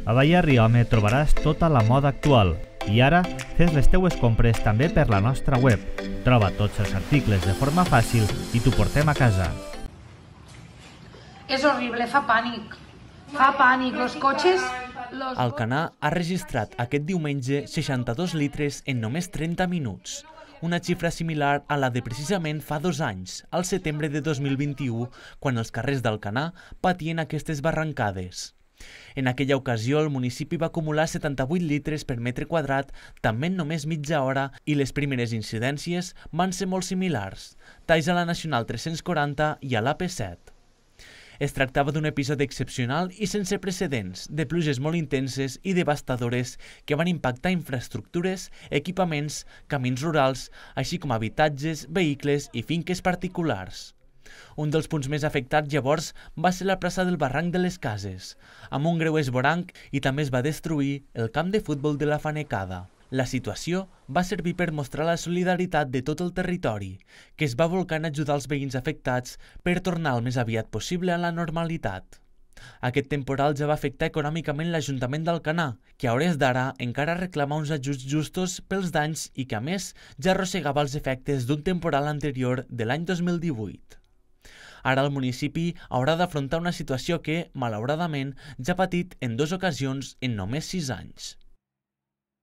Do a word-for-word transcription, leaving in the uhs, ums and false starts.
A Baia Riome trobaràs tota la moda actual. I ara, fes les teues compres també per la nostra web. Troba tots els articles de forma fàcil i t'ho portem a casa. És horrible, fa pànic. Fa pànic, els cotxes... Los... Alcanar ha registrat aquest diumenge seixanta-dos litres en només trenta minuts. Una xifra similar a la de precisament fa dos anys, al setembre de dos mil vint-i-u, quan els carrers d'Alcanar patien aquestes barrancades. En aquella ocasió, el municipi va acumular setanta-vuit litres per metre quadrat també en només mitja hora i les primeres incidències van ser molt similars, talls a la Nacional tres-cents quaranta i a l'A P set. Es tractava d'un episodi excepcional i sense precedents, de pluges molt intenses i devastadores que van impactar infraestructures, equipaments, camins rurals, així com habitatges, vehicles i finques particulars. Un dels punts més afectats llavors va ser la plaça del Barranc de les Cases, amb un greu esvoranc i també es va destruir el camp de futbol de la Fanecada. La situació va servir per mostrar la solidaritat de tot el territori, que es va volcar en ajudar els veïns afectats per tornar el més aviat possible a la normalitat. Aquest temporal ja va afectar econòmicament l'Ajuntament d'Alcanar, que a hores d'ara encara reclama uns ajuts justos pels danys i que a més ja arrossegava els efectes d'un temporal anterior de l'any dos mil divuit. Ara el municipi haurà d'afrontar una situació que, malauradament, ja ha patit en dues ocasions en només sis anys.